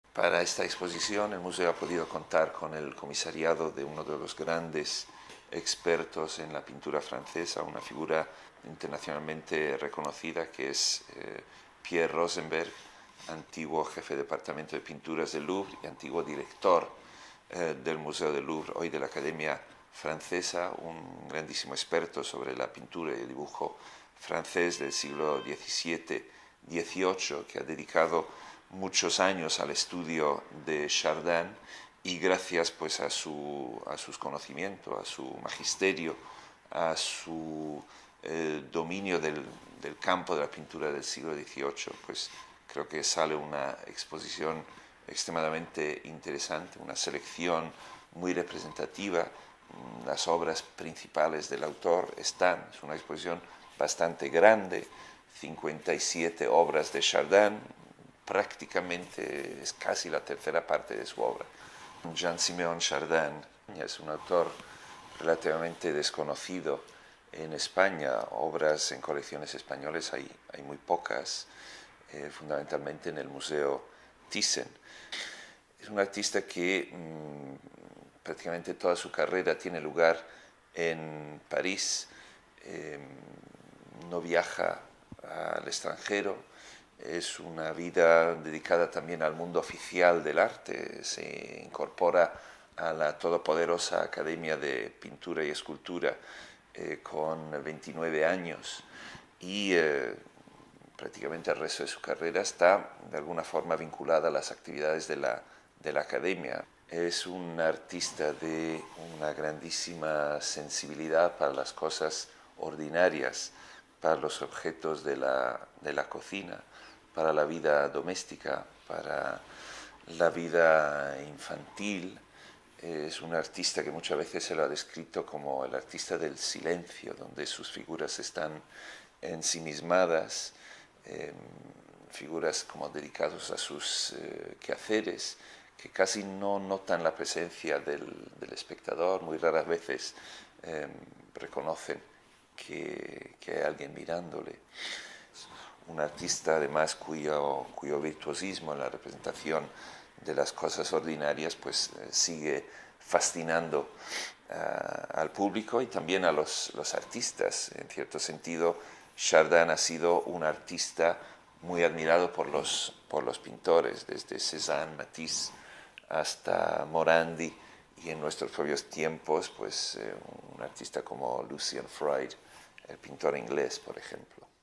Para esta exposición el museo ha podido contar con el comisariado de uno de los grandes expertos en la pintura francesa, una figura internacionalmente reconocida que es Pierre Rosenberg, antiguo jefe de departamento de pinturas del Louvre y antiguo director del Museo del Louvre, hoy de la Academia Francesa, un grandísimo experto sobre la pintura y el dibujo francés del siglo XVII-XVIII, que ha dedicado muchos años al estudio de Chardin y gracias pues a sus conocimientos, a su magisterio, a su dominio del campo de la pintura del siglo XVIII, pues creo que sale una exposición extremadamente interesante, una selección muy representativa. Las obras principales del autor están, es una exposición bastante grande, 57 obras de Chardin, prácticamente es casi la tercera parte de su obra. Jean-Siméon Chardin es un autor relativamente desconocido en España. Obras en colecciones españoles hay muy pocas, fundamentalmente en el Museo Thyssen. Es un artista que prácticamente toda su carrera tiene lugar en París, no viaja al extranjero, es una vida dedicada también al mundo oficial del arte, se incorpora a la todopoderosa Academia de Pintura y Escultura con 29 años y prácticamente el resto de su carrera está de alguna forma vinculada a las actividades de la Academia. Es un artista de una grandísima sensibilidad para las cosas ordinarias, para los objetos de la cocina, para la vida doméstica, para la vida infantil. Es un artista que muchas veces se lo ha descrito como el artista del silencio, donde sus figuras están ensimismadas, figuras como dedicadas a sus quehaceres, que casi no notan la presencia del espectador, muy raras veces reconocen que hay alguien mirándole. Un artista además cuyo virtuosismo en la representación de las cosas ordinarias pues sigue fascinando al público y también a los artistas. En cierto sentido, Chardin ha sido un artista muy admirado por los pintores, desde Cézanne, Matisse hasta Morandi, y en nuestros propios tiempos pues un artista como Lucian Freud, el pintor inglés, por ejemplo.